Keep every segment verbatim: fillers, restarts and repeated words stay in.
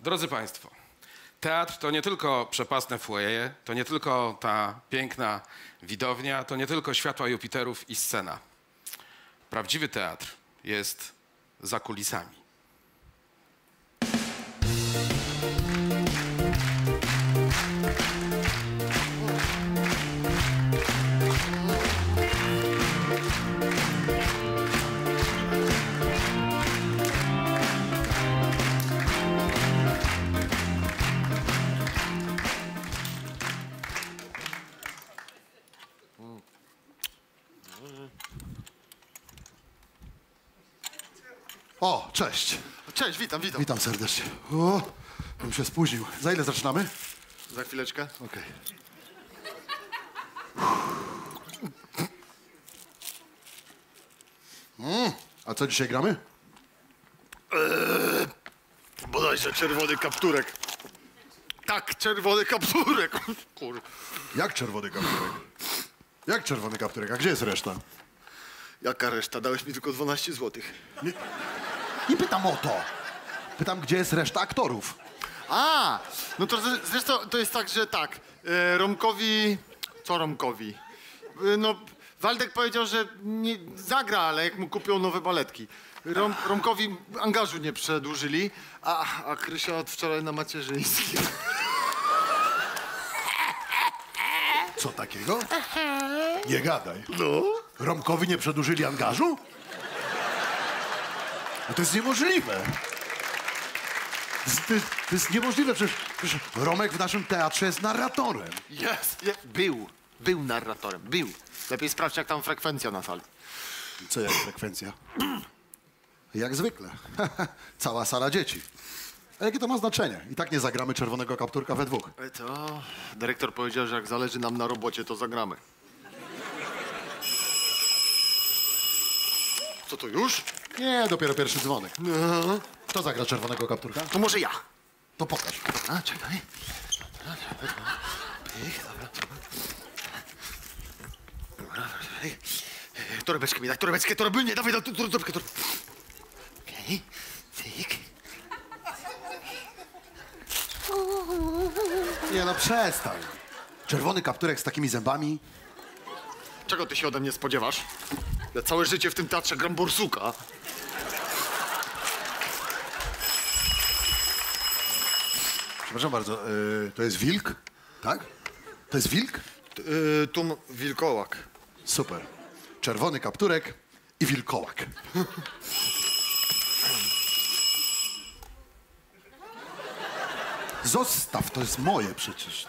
Drodzy Państwo, teatr to nie tylko przepastne foyer, to nie tylko ta piękna widownia, to nie tylko światła Jupiterów i scena. Prawdziwy teatr jest za kulisami. O, cześć. Cześć, witam, witam. Witam serdecznie. O, bym się spóźnił. Za ile zaczynamy? Za chwileczkę. Okej. Mm, a co dzisiaj gramy? Eee, bodajże czerwony kapturek. Tak, czerwony kapturek. Kur... Jak czerwony kapturek? Jak czerwony kapturek? A gdzie jest reszta? Jaka reszta? Dałeś mi tylko dwanaście złotych. Nie, nie pytam o to. Pytam, gdzie jest reszta aktorów. A, no to z- zresztą to jest tak, że tak. E, Romkowi... Co Romkowi? E, no, Waldek powiedział, że nie zagra, ale jak mu kupią nowe baletki. Rom, Romkowi angażu nie przedłużyli, a, a Krysia od wczoraj na macierzyńskim. Co takiego? Nie gadaj. No? Romkowi nie przedłużyli angażu? No to jest niemożliwe. To jest, to jest, to jest niemożliwe, przecież, przecież Romek w naszym teatrze jest narratorem. Jest, jest. Był. Był narratorem. Był. Lepiej sprawdź, jak tam frekwencja na sali. Co jak frekwencja? Jak zwykle. Cała sala dzieci. A jakie to ma znaczenie? I tak nie zagramy czerwonego kapturka we dwóch. E, To dyrektor powiedział, że jak zależy nam na robocie, to zagramy. Co to już? Nie, dopiero pierwszy dzwonek. No. Kto zagra czerwonego kapturka? To może ja. To pokaż. A, czekaj. Pyk, dobra. Dobra, czekaj. E, Torebeczkę mi daj, torebeczkę, torebeczkę, nie, dawaj, dawaj, torebeczkę, torebeczkę. Okej, cyk. Nie no, przestań. Czerwony kapturek z takimi zębami? Czego ty się ode mnie spodziewasz? Ja całe życie w tym teatrze gram borsuka. Przepraszam bardzo, yy, to jest wilk? Tak? To jest wilk? Yy, tum wilkołak. Super. Czerwony kapturek i wilkołak. Zostaw, to jest moje przecież.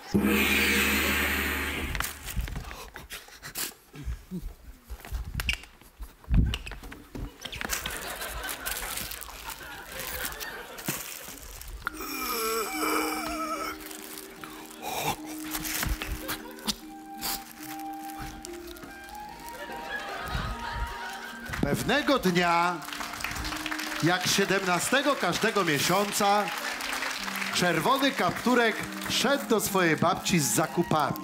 Pewnego dnia, jak siedemnastego każdego miesiąca, czerwony kapturek szedł do swojej babci z zakupami.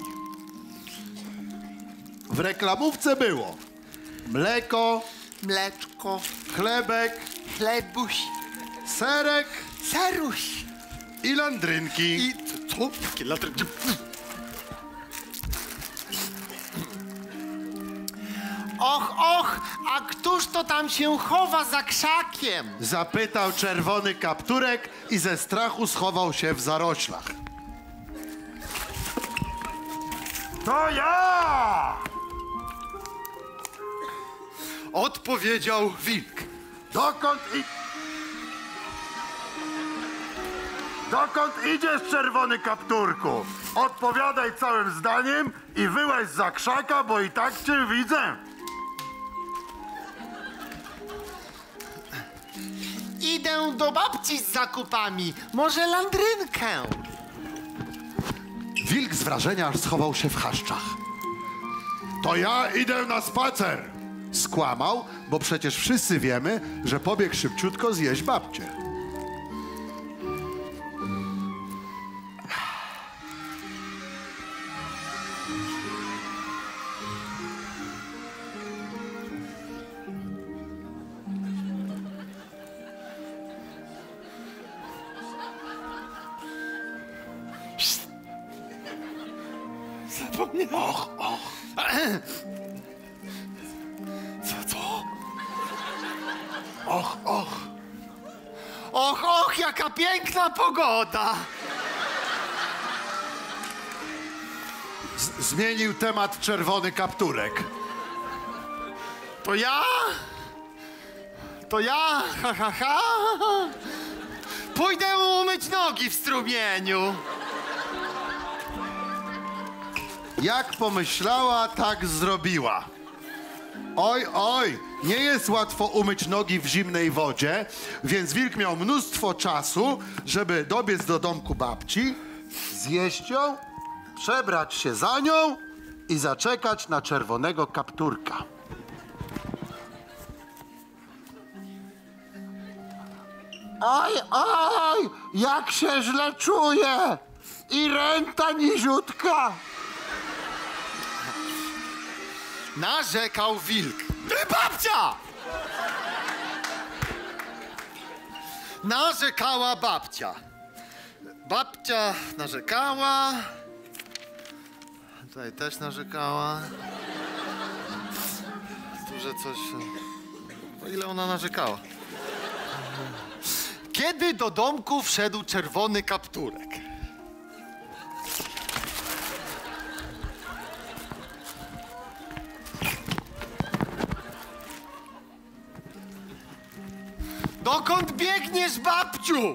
W reklamówce było mleko, Mleczko, chlebek, chlebuś, serek seruś. i landrynki. I co? Jakie latry... Och, och, a któż to tam się chowa za krzakiem? Zapytał czerwony kapturek i ze strachu schował się w zaroślach. To ja! Odpowiedział wilk. Dokąd i... Dokąd idziesz, czerwony kapturku? Odpowiadaj całym zdaniem i wyłaź za krzaka, bo i tak cię widzę. Idę do babci z zakupami. Może landrynkę. Wilk z wrażenia aż schował się w chaszczach. To ja idę na spacer! Skłamał, bo przecież wszyscy wiemy, że pobiegł szybciutko zjeść babcię. zapomniałem. Och, och. Co, co? Och, och. Och, och, jaka piękna pogoda! Z zmienił temat czerwony kapturek. To ja? To ja? Ha, ha, ha. Pójdę umyć nogi w strumieniu. Jak pomyślała, tak zrobiła. Oj, oj, nie jest łatwo umyć nogi w zimnej wodzie, więc wilk miał mnóstwo czasu, żeby dobiec do domku babci, zjeść ją, przebrać się za nią i zaczekać na czerwonego kapturka. Oj, oj, jak się źle czuję! I ręta niziutka! Narzekał wilk. Ty, babcia! Narzekała babcia. Babcia narzekała. Tutaj też narzekała. Tu, że coś... O ile ona narzekała? Kiedy do domku wszedł czerwony kapturek? Dokąd biegniesz, babciu?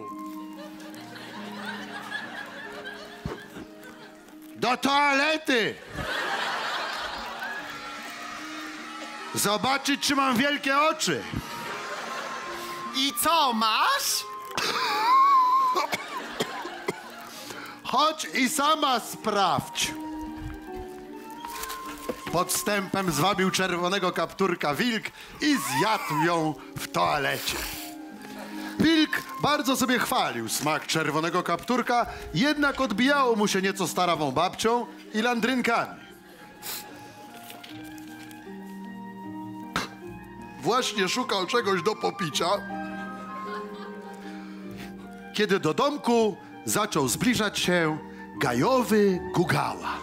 Do toalety! Zobaczyć, czy mam wielkie oczy. I co masz? Chodź i sama sprawdź. Podstępem zwabił czerwonego kapturka wilk i zjadł ją w toalecie. Wilk bardzo sobie chwalił smak czerwonego kapturka, jednak odbijało mu się nieco starawą babcią i landrynkami. Właśnie szukał czegoś do popicia, kiedy do domku zaczął zbliżać się gajowy Gugała.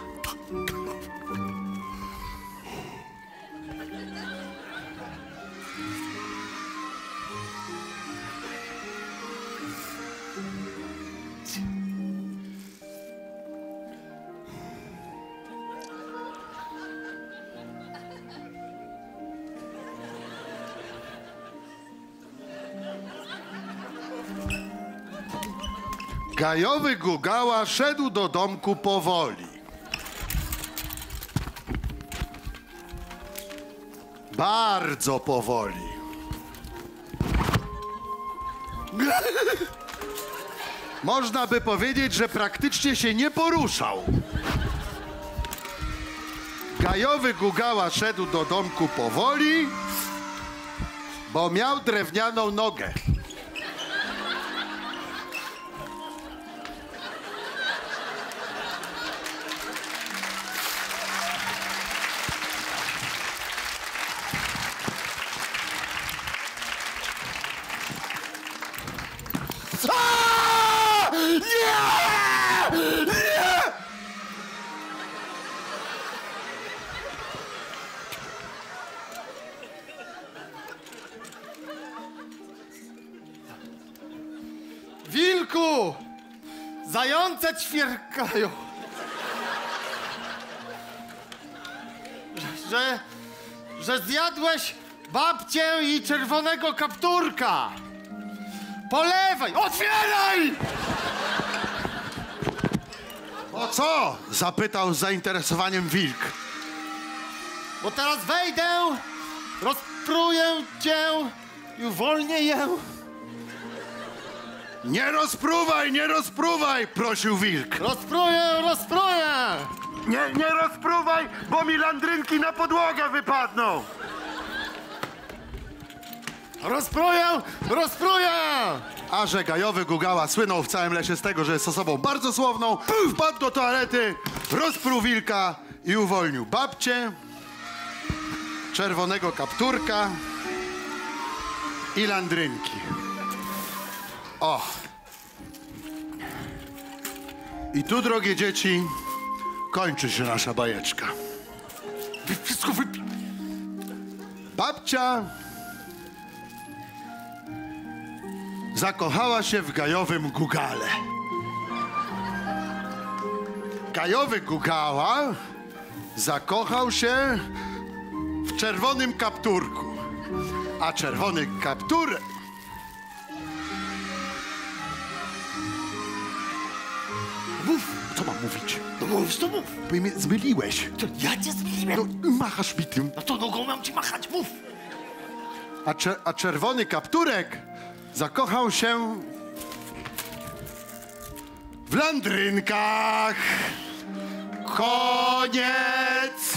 Gajowy Gugała szedł do domku powoli. Bardzo powoli. Można by powiedzieć, że praktycznie się nie poruszał. Gajowy Gugała szedł do domku powoli, bo miał drewnianą nogę. A! Nie! Nie! Wilku! Zające ćwierkają. Że, że zjadłeś babcię i czerwonego kapturka. Polewaj! Otwieraj! O co? Zapytał z zainteresowaniem wilk. Bo teraz wejdę, rozpruję cię i uwolnię ją. Nie rozpruwaj, nie rozpruwaj, prosił wilk. Rozpruję, rozpruję! Nie, nie rozpruwaj, bo mi landrynki na podłogę wypadną. Rozpruję, rozpruję! A że gajowy Gugała słynął w całym lesie z tego, że jest osobą bardzo słowną, wpadł do toalety, rozpruł wilka i uwolnił babcię, czerwonego kapturka i landrynki. O! I tu, drogie dzieci, kończy się nasza bajeczka. Wszystko wypi... Babcia zakochała się w gajowym Gugale. Gajowy Gugała zakochał się w czerwonym kapturku, a czerwony kapturek... Mów, co mam mówić? No mów, to mów. Bo mnie zmyliłeś. To ja cię zmieniłem. No, machasz mi tym. No to nogą mam ci machać, mów. A, cze- a czerwony kapturek zakochał się w landrynkach. Koniec!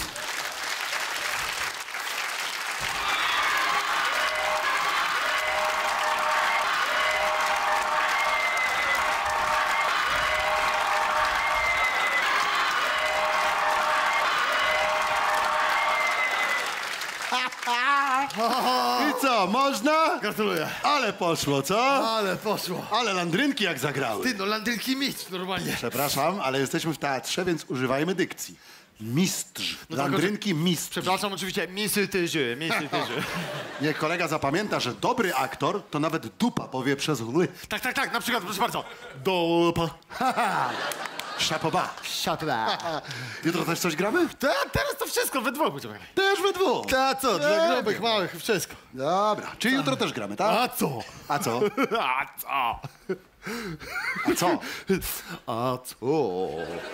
I co, można? Gratuluję. Ale poszło, co? Ale poszło. Ale landrynki jak zagrały. Ty, no landrynki mistrz normalnie. Przepraszam, ale jesteśmy w teatrze, więc używajmy dykcji. Mistrz. Landrynki mistrz. Przepraszam, oczywiście, misy tyży, misy tyży. Niech kolega zapamięta, że dobry aktor to nawet dupa powie przez ły. Tak, tak, tak, na przykład, proszę bardzo. Dopa. Szapoba. Szatla. Jutro też coś gramy? Ta, teraz to wszystko we dwóch będziemy grać. Też we dwóch. Ta co, dla Tak. grubych, małych, wszystko. Dobra, czyli jutro też gramy, tak? A co? A co? A co? A co? A co?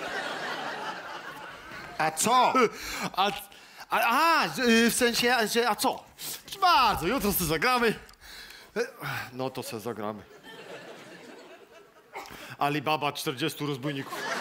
A co? A, a, a że, w sensie, że a co? Proszę bardzo, jutro sobie zagramy. No to sobie zagramy. Alibaba czterdziestu rozbójników.